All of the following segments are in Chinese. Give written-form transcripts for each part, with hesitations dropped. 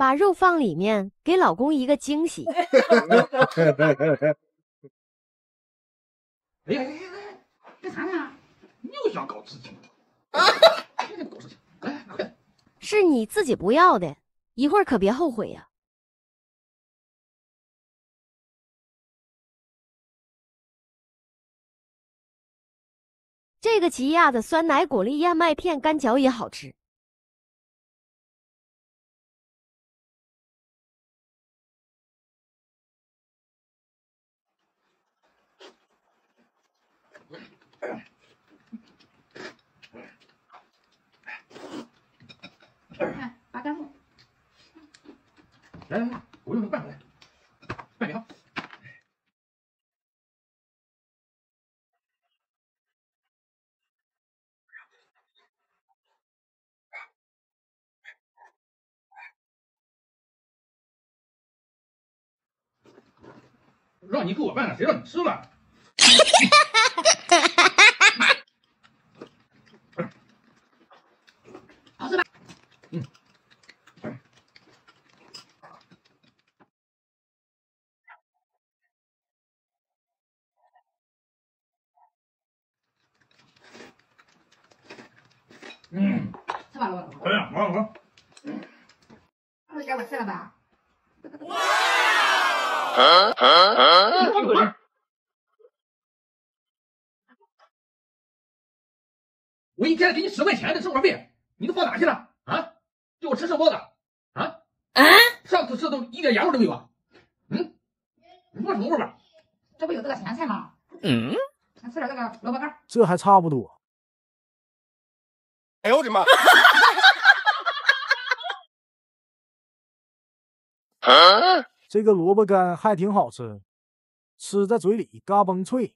把肉放里面，给老公一个惊喜。 哎，干啥呢？你又想搞事情？天天搞事情！来，快！ 是你自己不要的，一会儿可别后悔呀。这个奇亚的酸奶果粒燕麦片干嚼也好吃。 拔干木。来，我用拌过来，拌苗。让你给我拌了，谁让你吃了？好吃吧？嗯。吃吧，老板。哎呀，我。那该我吃了吧？我一天给你10块钱的生活费，你都放哪去了啊？就我吃剩包子啊？上次吃都一点盐味都没有啊？你说什么味吧？这不有这个咸菜吗？咱吃点这个萝卜干。 这还差不多。 哎呦我的妈！ 这个萝卜干还挺好吃，吃在嘴里嘎嘣脆。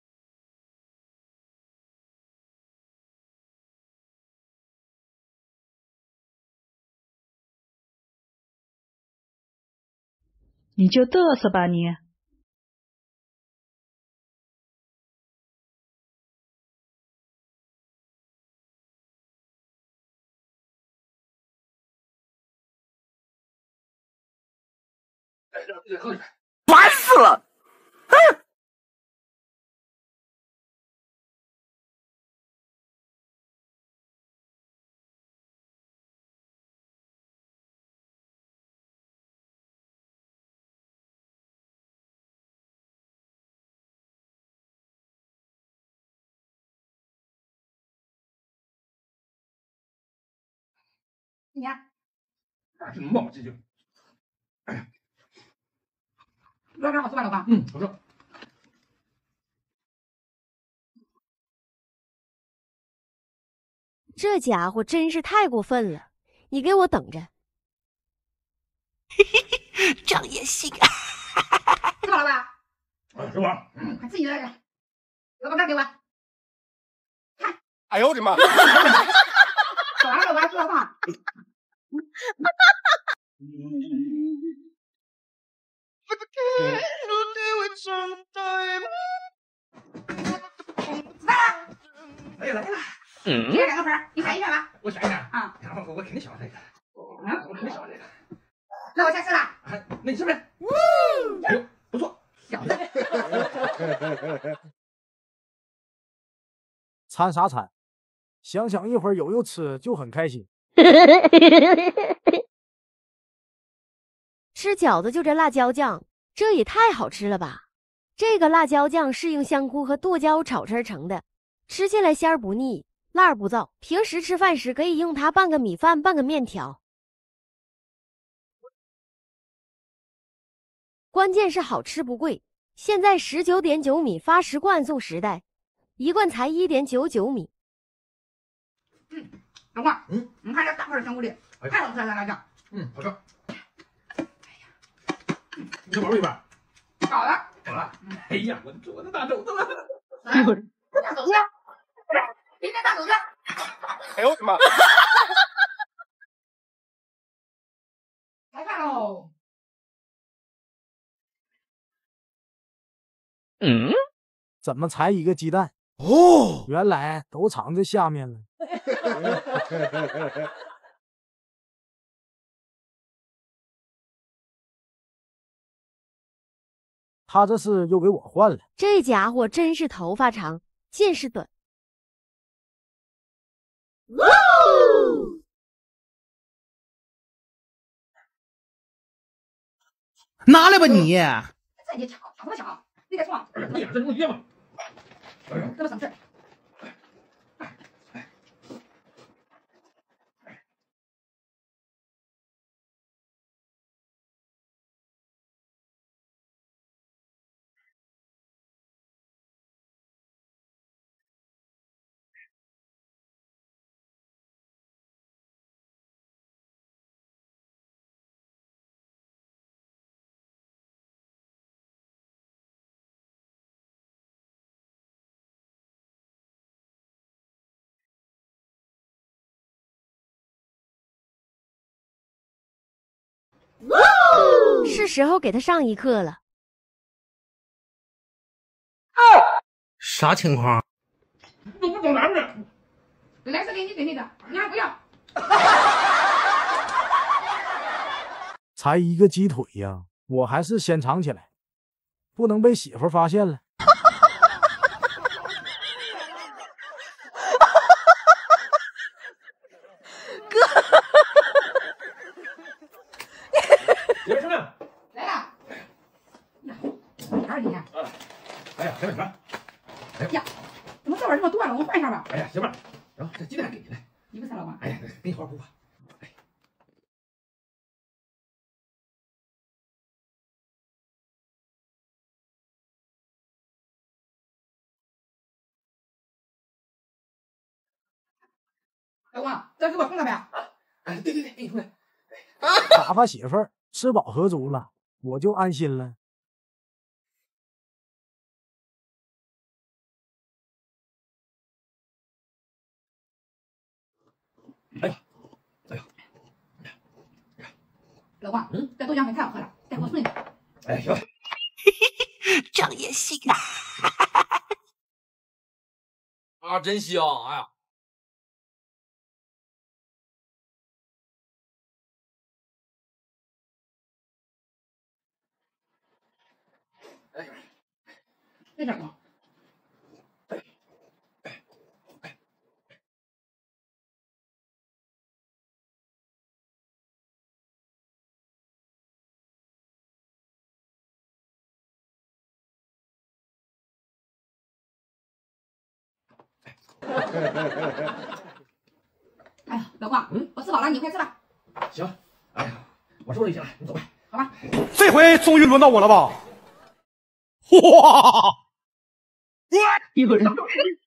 你就嘚瑟吧你！ 烦死了！ 你呀，还是磨磨唧唧。哎呀，萝卜干好吃吧，老爸？好吃。 这家伙真是太过分了！你给我等着。 这样也行。 吃饱了吧？吃饱。快吃你那个萝卜干给我。看。 哎呦我的妈！ 吃完了我还吃了饭。来了。今天2个盆，你选一选吧。我选一选啊。我肯定喜欢这个。我肯定喜欢这个。那我先吃了。那你吃呗。哎呦，不错，小子。 馋啥馋？想想一会儿有肉吃就很开心。 吃饺子就这辣椒酱，这也太好吃了吧！这个辣椒酱是用香菇和剁椒炒制成的，吃起来鲜儿不腻，辣儿不燥。平时吃饭时可以用它拌个米饭，拌个面条。关键是好吃不贵，现在19.9米发10罐送10袋，1罐才1.99米。 老公，你看这大块的香菇粒，太好吃了，辣椒。好吃。你这玩味吧？好了。好了。哎呀，我的大肘子了。大肘子。今天大肘子。 哎呦我的妈！ 来饭喽。 怎么才一个鸡蛋？哦，原来都藏在下面了。 他这是又给我换了。 这家伙真是头发长，见识短。 拿来吧你！ 再你抢什么抢？你干什么？ 哎呀，这能约吗？哎呀， 这么省事。 是时候给他上一课了。 啥情况？ 都不找男人。 来是给你的，你还不要？ 才一个鸡腿呀，我还是先藏起来，不能被媳妇发现了。 媳妇吃饭。 来了。哪儿今天？ 哎呀，媳妇儿。 哎呀，怎么这玩意儿这么多了？我们换一下吧。 哎呀，媳妇儿，然后这鸡蛋给你来。 你不吃了吗？ 哎呀，给你好好补吧。 老公，这给我冲了呗？ 哎，对，给你冲来。 打发媳妇儿吃饱喝足了，我就安心了。 哎呀， 老公，这豆浆粉太好喝了，再给我顺一点。 哎，行。 这也行啊，真香！哎呀， 哎， 这边哥。哎呀，老公，我吃饱了，你快吃吧。 行。哎呀，我收拾一下了，你走吧。 好吧。 这回终于轮到我了吧？哇！ 一个人。